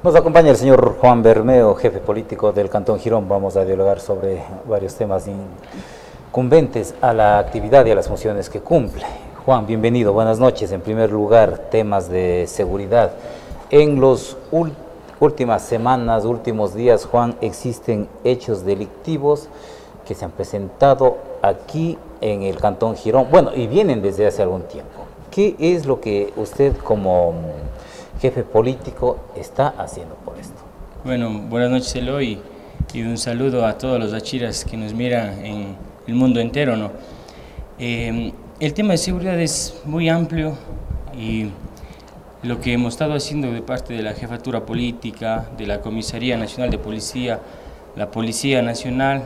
Nos acompaña el señor Juan Bermeo, jefe político del Cantón Girón. Vamos a dialogar sobre varios temas incumbentes a la actividad y a las funciones que cumple. Juan, bienvenido, buenas noches. En primer lugar, temas de seguridad. En las últimas semanas, últimos días, Juan, existen hechos delictivos que se han presentado aquí en el Cantón Girón, bueno, y vienen desde hace algún tiempo. ¿Qué es lo que usted como jefe político está haciendo por esto? Bueno, buenas noches Eloy, y un saludo a todos los achiras que nos miran en el mundo entero, ¿no? El tema de seguridad es muy amplio y lo que hemos estado haciendo de parte de la Jefatura Política, de la Comisaría Nacional de Policía, la Policía Nacional,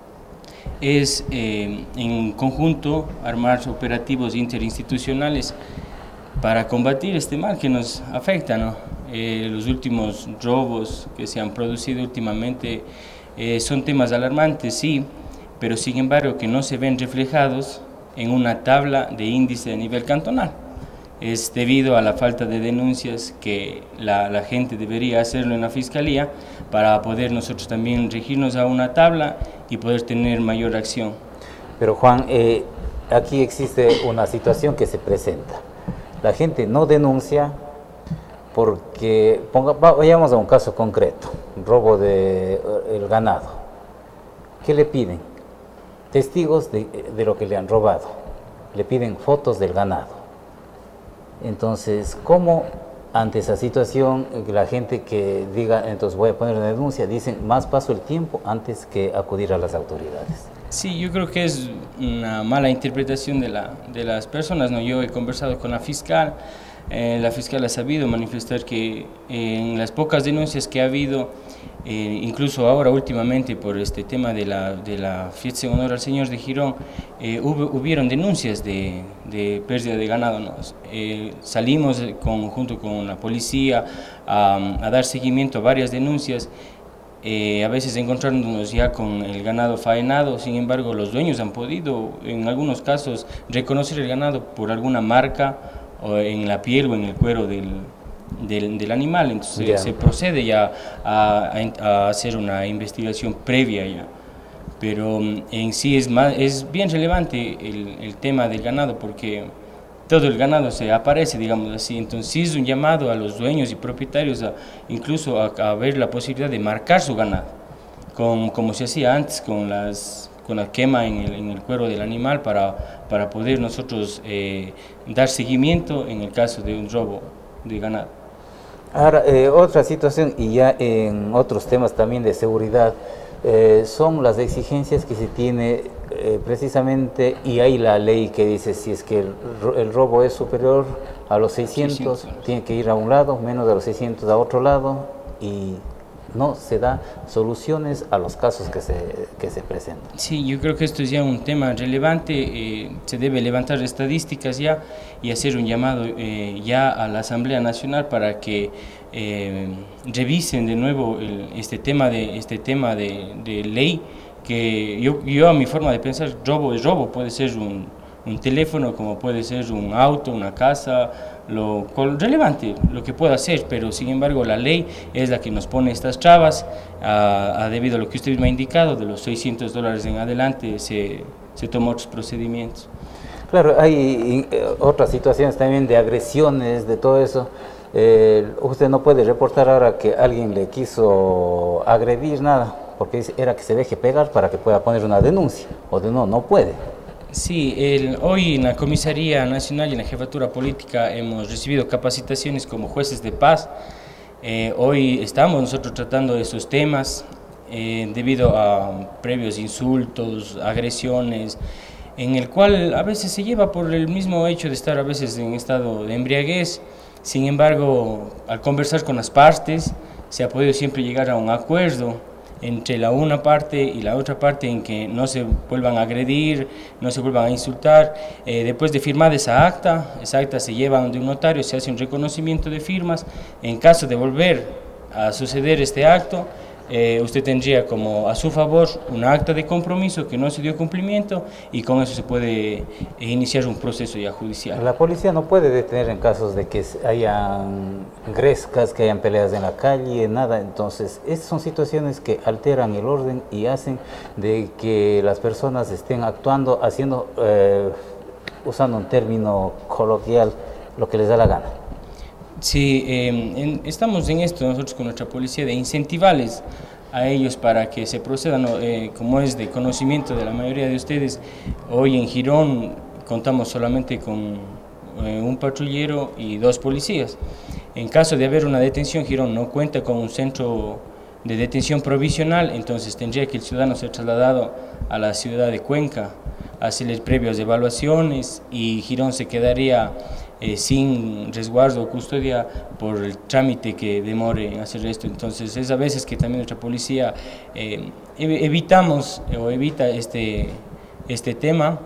es en conjunto armar operativos interinstitucionales para combatir este mal que nos afecta, ¿no? Los últimos robos que se han producido últimamente son temas alarmantes, sí, pero sin embargo que no se ven reflejados en una tabla de índice a nivel cantonal. Es debido a la falta de denuncias que la gente debería hacerlo en la Fiscalía para poder nosotros también regirnos a una tabla y poder tener mayor acción. Pero Juan, aquí existe una situación que se presenta. La gente no denuncia porque, vayamos a un caso concreto, robo del ganado. ¿Qué le piden? Testigos de lo que le han robado. Le piden fotos del ganado. Entonces, ¿cómo ante esa situación la gente que diga, entonces voy a poner una denuncia, dicen más paso el tiempo antes que acudir a las autoridades? Sí, yo creo que es una mala interpretación de las personas, ¿no? Yo he conversado con la fiscal ha sabido manifestar que en las pocas denuncias que ha habido, incluso ahora últimamente por este tema de la fiesta en honor al Señor de Girón, hubieron denuncias de pérdida de ganado, ¿no? Salimos junto con la policía a dar seguimiento a varias denuncias. A veces encontrándonos ya con el ganado faenado, sin embargo los dueños han podido en algunos casos reconocer el ganado por alguna marca o en la piel o en el cuero del animal, entonces se procede ya a hacer una investigación previa ya. Pero en sí es bien relevante el tema del ganado porque todo el ganado se aparece, digamos así, entonces sí es un llamado a los dueños y propietarios incluso a ver la posibilidad de marcar su ganado, como se hacía antes con la quema en el cuero del animal para poder nosotros dar seguimiento en el caso de un robo de ganado. Ahora, otra situación y ya en otros temas también de seguridad, son las exigencias que se tiene precisamente, y hay la ley que dice si es que el robo es superior a los 600, tiene que ir a un lado, menos de los 600 a otro lado, y no se da soluciones a los casos que se presentan. Sí, yo creo que esto es ya un tema relevante, se debe levantar estadísticas ya y hacer un llamado ya a la Asamblea Nacional para que revisen de nuevo este tema de ley, que yo a mi forma de pensar, robo es robo, puede ser un teléfono, como puede ser un auto, una casa, relevante, lo que pueda ser, pero sin embargo la ley es la que nos pone estas trabas, debido a lo que usted me ha indicado, de los $600 en adelante se toman otros procedimientos. Claro, hay otras situaciones también de agresiones, de todo eso. Usted no puede reportar ahora que alguien le quiso agredir, nada, porque era que se deje pegar para que pueda poner una denuncia, o de no puede. Sí, hoy en la Comisaría Nacional y en la Jefatura Política hemos recibido capacitaciones como jueces de paz. Hoy estamos nosotros tratando esos temas debido a previos insultos, agresiones, en el cual a veces se lleva por el mismo hecho de estar a veces en estado de embriaguez. Sin embargo, al conversar con las partes, se ha podido siempre llegar a un acuerdo entre la una parte y la otra parte en que no se vuelvan a agredir, no se vuelvan a insultar. Después de firmar esa acta se lleva ante un notario, se hace un reconocimiento de firmas. En caso de volver a suceder este acto, usted tendría como a su favor una acta de compromiso que no se dio cumplimiento y con eso se puede iniciar un proceso ya judicial. La policía no puede detener en casos de que hayan grescas, que hayan peleas en la calle, nada. Entonces, estas son situaciones que alteran el orden y hacen de que las personas estén actuando, haciendo, usando un término coloquial, lo que les da la gana. Sí, estamos en esto nosotros con nuestra policía de incentivarles a ellos para que se procedan, como es de conocimiento de la mayoría de ustedes. Hoy en Girón contamos solamente con un patrullero y 2 policías. En caso de haber una detención, Girón no cuenta con un centro de detención provisional, entonces tendría que el ciudadano ser trasladado a la ciudad de Cuenca, hacerles previas evaluaciones y Girón se quedaría sin resguardo o custodia por el trámite que demore en hacer esto. Entonces es a veces que también nuestra policía evitamos o evita este tema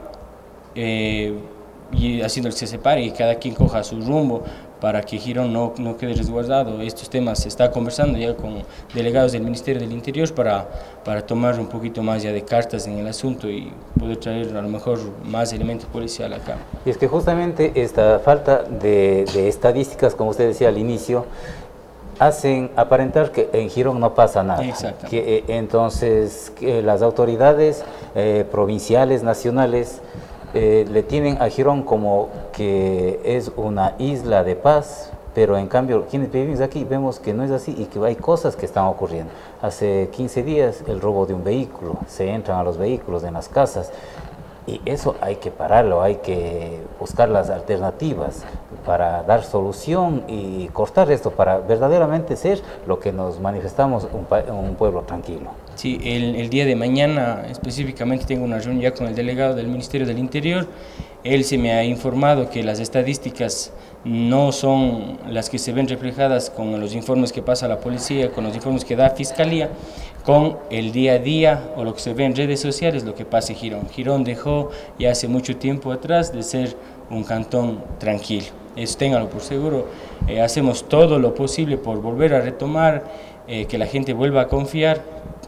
y haciendo que se separe y cada quien coja su rumbo para que Girón no quede resguardado. Estos temas se está conversando ya con delegados del Ministerio del Interior para tomar un poquito más ya de cartas en el asunto y poder traer a lo mejor más elementos policiales acá. Y es que justamente esta falta de estadísticas, como usted decía al inicio, hacen aparentar que en Girón no pasa nada. Exactamente. Entonces, que las autoridades provinciales, nacionales, le tienen a Girón como que es una isla de paz, pero en cambio quienes vivimos aquí vemos que no es así y que hay cosas que están ocurriendo. Hace 15 días el robo de un vehículo, se entran a los vehículos en las casas y eso hay que pararlo, hay que buscar las alternativas para dar solución y cortar esto para verdaderamente ser lo que nos manifestamos, un pueblo tranquilo. Sí, el día de mañana específicamente tengo una reunión ya con el delegado del Ministerio del Interior. Él se me ha informado que las estadísticas no son las que se ven reflejadas con los informes que pasa la policía, con los informes que da Fiscalía, con el día a día o lo que se ve en redes sociales, lo que pasa en Girón. Girón dejó ya hace mucho tiempo atrás de ser un cantón tranquilo. Eso ténganlo por seguro. Hacemos todo lo posible por volver a retomar, que la gente vuelva a confiar,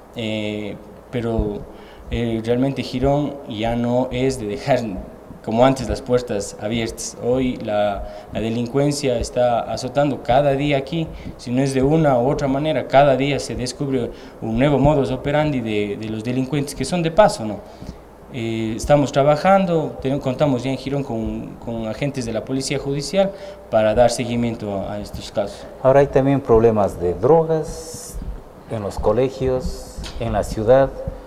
pero realmente Girón ya no es de dejar como antes las puertas abiertas. Hoy la delincuencia está azotando cada día aquí, si no es de una u otra manera, cada día se descubre un nuevo modus operandi de los delincuentes que son de paso, ¿no? Estamos trabajando, contamos ya en Girón con agentes de la Policía Judicial para dar seguimiento a estos casos. Ahora hay también problemas de drogas en los colegios, en la ciudad,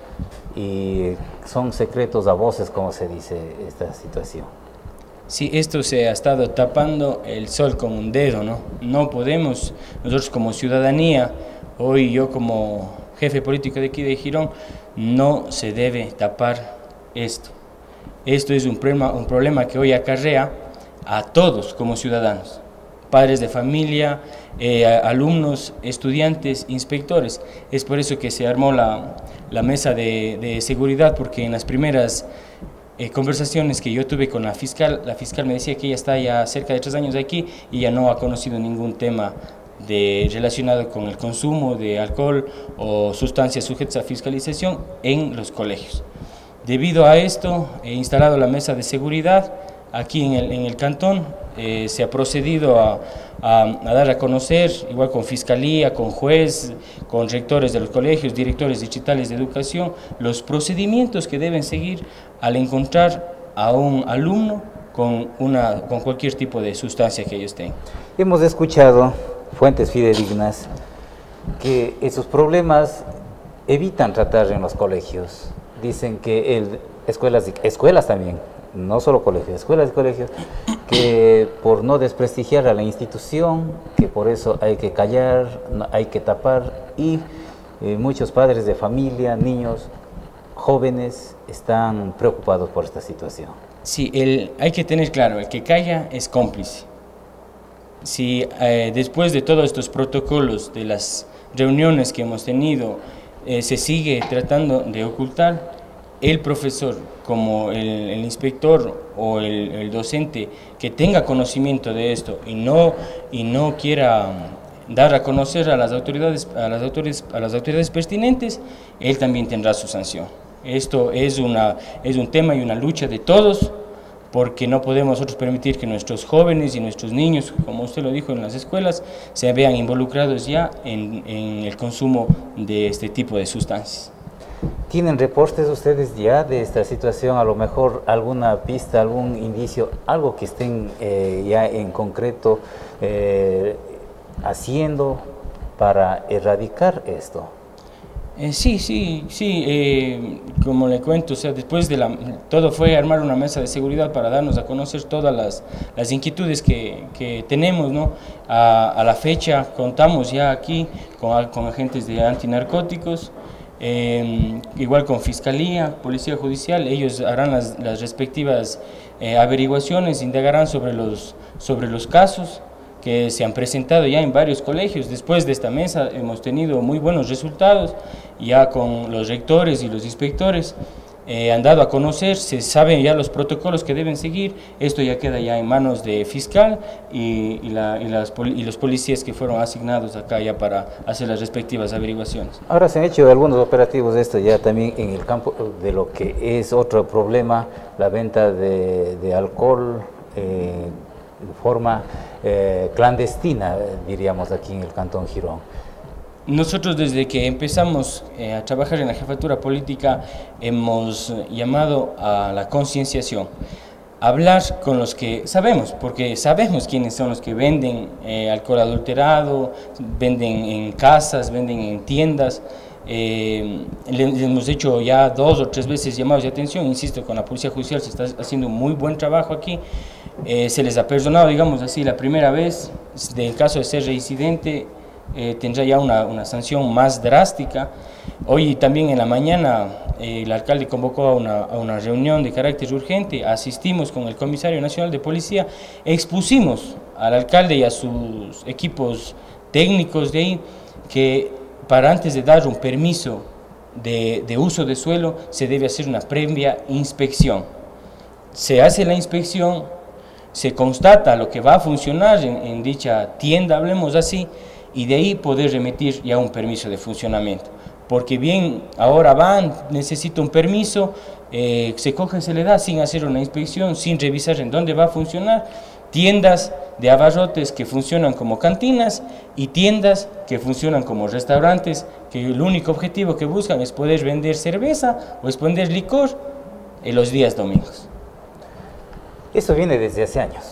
y son secretos a voces, como se dice esta situación. Sí, esto se ha estado tapando el sol con un dedo, ¿no? No podemos, nosotros como ciudadanía, hoy yo como jefe político de aquí de Girón, no se debe tapar esto. Esto es un problema que hoy acarrea a todos como ciudadanos, padres de familia, alumnos, estudiantes, inspectores. Es por eso que se armó la mesa de seguridad, porque en las primeras conversaciones que yo tuve con la fiscal me decía que ella está ya cerca de 3 años aquí y ya no ha conocido ningún tema relacionado con el consumo de alcohol o sustancias sujetas a fiscalización en los colegios. Debido a esto, he instalado la mesa de seguridad aquí en el cantón. Se ha procedido a dar a conocer, igual con fiscalía, con juez, con rectores de los colegios, directores distritales de educación, los procedimientos que deben seguir al encontrar a un alumno con cualquier tipo de sustancia que ellos tengan. Hemos escuchado fuentes fidedignas que esos problemas evitan tratar en los colegios. Dicen que escuelas también, no solo colegios, escuelas y colegios, que por no desprestigiar a la institución, que por eso hay que callar, hay que tapar, y muchos padres de familia, niños, jóvenes, están preocupados por esta situación. Sí, hay que tener claro, el que calla es cómplice. Si después de todos estos protocolos, de las reuniones que hemos tenido, se sigue tratando de ocultar, el profesor como el inspector o el docente que tenga conocimiento de esto y no quiera dar a conocer a las autoridades pertinentes, él también tendrá su sanción. Esto es un tema y una lucha de todos, porque no podemos nosotros permitir que nuestros jóvenes y nuestros niños, como usted lo dijo, en las escuelas, se vean involucrados ya en el consumo de este tipo de sustancias. ¿Tienen reportes ustedes ya de esta situación? A lo mejor alguna pista, algún indicio, algo que estén ya en concreto haciendo para erradicar esto. Sí, como le cuento, o sea, después de todo fue armar una mesa de seguridad para darnos a conocer todas las inquietudes que tenemos, ¿no? A la fecha contamos ya aquí con agentes de antinarcóticos, igual con Fiscalía, Policía Judicial. Ellos harán las respectivas averiguaciones, indagarán sobre los casos que se han presentado ya en varios colegios. Después de esta mesa hemos tenido muy buenos resultados, ya con los rectores y los inspectores han dado a conocer, se saben ya los protocolos que deben seguir. Esto ya queda ya en manos de fiscal y los policías que fueron asignados acá ya para hacer las respectivas averiguaciones. Ahora se han hecho algunos operativos de esto ya también en el campo de lo que es otro problema, la venta de alcohol de forma clandestina, diríamos aquí en el Cantón Girón. Nosotros desde que empezamos a trabajar en la jefatura política hemos llamado a la concienciación, hablar con los que sabemos, porque sabemos quiénes son los que venden alcohol adulterado, venden en casas, venden en tiendas. Le hemos hecho ya 2 o 3 veces llamados de atención, insisto, con la Policía Judicial se está haciendo un muy buen trabajo aquí. Se les ha perdonado, digamos así, la primera vez. Del caso de ser reincidente tendrá ya una sanción más drástica. Hoy también en la mañana el alcalde convocó a una reunión de carácter urgente, asistimos con el Comisario Nacional de Policía, expusimos al alcalde y a sus equipos técnicos de ahí que para antes de dar un permiso de uso de suelo se debe hacer una previa inspección. Se hace la inspección, se constata lo que va a funcionar en dicha tienda, hablemos así, y de ahí poder remitir ya un permiso de funcionamiento. Porque bien, ahora necesita un permiso, se coge, se le da sin hacer una inspección, sin revisar en dónde va a funcionar. Tiendas de abarrotes que funcionan como cantinas y tiendas que funcionan como restaurantes, que el único objetivo que buscan es poder vender cerveza o es vender licor en los días domingos. Eso viene desde hace años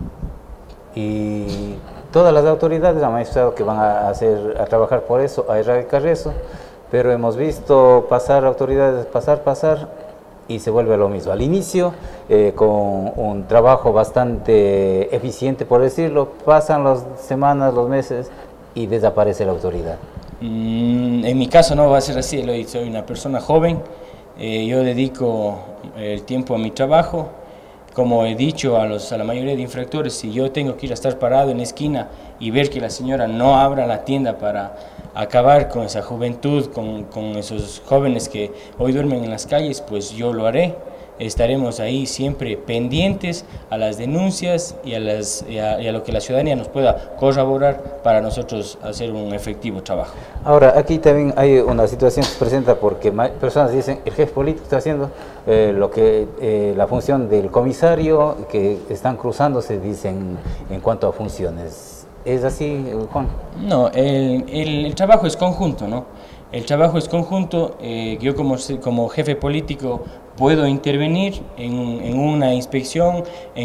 y todas las autoridades han manifestado que van a trabajar por eso, a erradicar eso, pero hemos visto pasar autoridades, pasar y se vuelve lo mismo. Al inicio, con un trabajo bastante eficiente, por decirlo, pasan las semanas, los meses y desaparece la autoridad. En mi caso no va a ser así, soy una persona joven, yo dedico el tiempo a mi trabajo. Como he dicho a la mayoría de infractores, si yo tengo que ir a estar parado en la esquina y ver que la señora no abra la tienda para acabar con esa juventud, con esos jóvenes que hoy duermen en las calles, pues yo lo haré. Estaremos ahí siempre pendientes a las denuncias y a lo que la ciudadanía nos pueda corroborar para nosotros hacer un efectivo trabajo. Ahora, aquí también hay una situación que se presenta porque personas dicen el jefe político está haciendo la función del comisario, que están cruzándose, dicen, en cuanto a funciones. ¿Es así, Juan? No, el trabajo es conjunto, ¿no? El trabajo es conjunto. Yo como jefe político puedo intervenir en una inspección,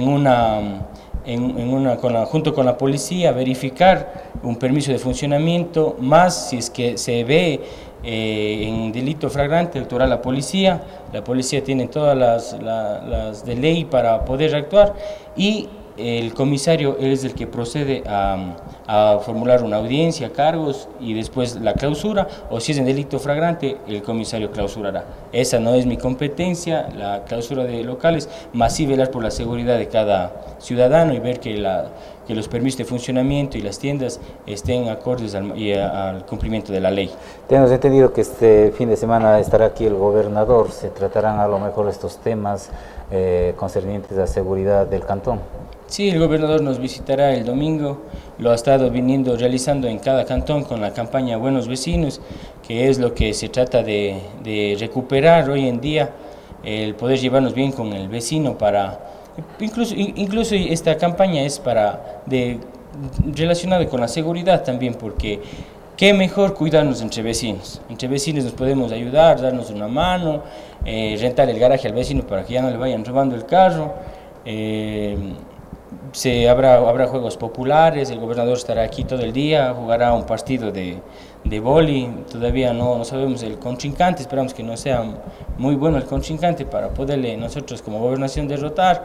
junto con la policía, verificar un permiso de funcionamiento, más si es que se ve en delito flagrante, actuará la policía tiene todas las de ley para poder actuar y el comisario es el que procede a formular una audiencia, cargos y después la clausura, o si es en delito flagrante, el comisario clausurará. Esa no es mi competencia, la clausura de locales, más sí velar por la seguridad de cada ciudadano y ver que los permisos de funcionamiento y las tiendas estén acordes al cumplimiento de la ley. Tenemos entendido que este fin de semana estará aquí el gobernador, se tratarán a lo mejor estos temas concernientes a la seguridad del cantón. Sí, el gobernador nos visitará el domingo, lo ha estado realizando en cada cantón con la campaña Buenos Vecinos, que es lo que se trata de recuperar hoy en día, el poder llevarnos bien con el vecino incluso esta campaña es relacionada con la seguridad también, porque qué mejor cuidarnos entre vecinos nos podemos ayudar, darnos una mano, rentar el garaje al vecino para que ya no le vayan robando el carro. Habrá juegos populares, el gobernador estará aquí todo el día, jugará un partido de vóley, todavía no sabemos el contrincante, esperamos que no sea muy bueno el contrincante para poderle nosotros como gobernación derrotar.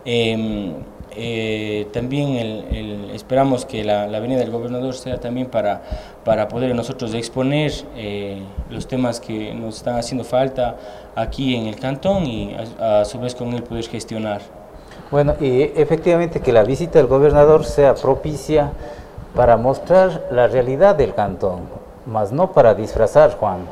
También esperamos que la venida del gobernador sea también para poder nosotros exponer los temas que nos están haciendo falta aquí en el cantón y a su vez con él poder gestionar. Bueno, y efectivamente que la visita del gobernador sea propicia para mostrar la realidad del cantón, más no para disfrazar, Juan,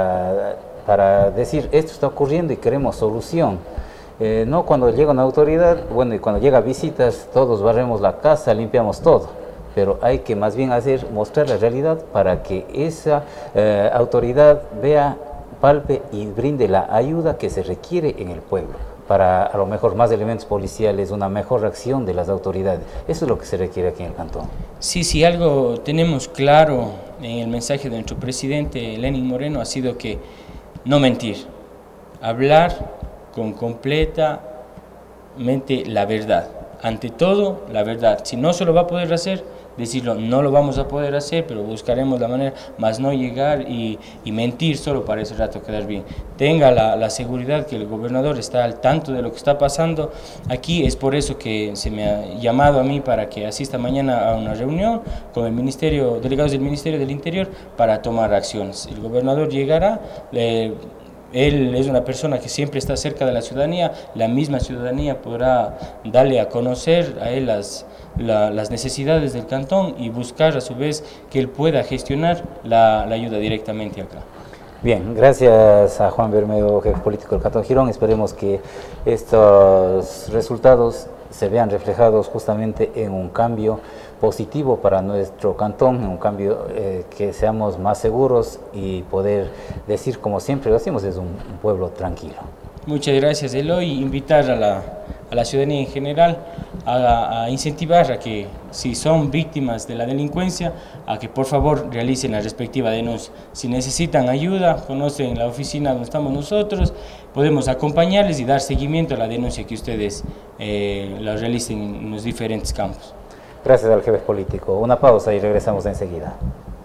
para decir esto está ocurriendo y queremos solución. No cuando llega una autoridad, bueno, y cuando llega visitas, todos barremos la casa, limpiamos todo, pero hay que más bien mostrar la realidad para que esa autoridad vea, palpe y brinde la ayuda que se requiere en el pueblo, para a lo mejor más elementos policiales, una mejor reacción de las autoridades. Eso es lo que se requiere aquí en el cantón. Sí, algo tenemos claro en el mensaje de nuestro presidente Lenín Moreno ha sido que no mentir, hablar con completamente la verdad. Ante todo, la verdad. Si no se lo va a poder hacer, decirlo, no lo vamos a poder hacer, pero buscaremos la manera, más no llegar y mentir solo para ese rato quedar bien. Tenga la seguridad que el gobernador está al tanto de lo que está pasando aquí, es por eso que se me ha llamado a mí para que asista mañana a una reunión con delegados del Ministerio del Interior para tomar acciones. El gobernador llegará, él es una persona que siempre está cerca de la ciudadanía, la misma ciudadanía podrá darle a conocer a él las necesidades del cantón y buscar a su vez que él pueda gestionar la ayuda directamente acá. Bien, gracias a Juan Bermejo, jefe político del Cantón Girón. Esperemos que estos resultados se vean reflejados justamente en un cambio positivo para nuestro cantón, en un cambio que seamos más seguros y poder decir, como siempre lo hacemos, es un pueblo tranquilo. Muchas gracias, Eloy. Invitar a la ciudadanía en general a incentivar a que, si son víctimas de la delincuencia, a que por favor realicen la respectiva denuncia. Si necesitan ayuda, conocen la oficina donde estamos nosotros, podemos acompañarles y dar seguimiento a la denuncia que ustedes la realicen en los diferentes campos. Gracias al jefe político. Una pausa y regresamos enseguida.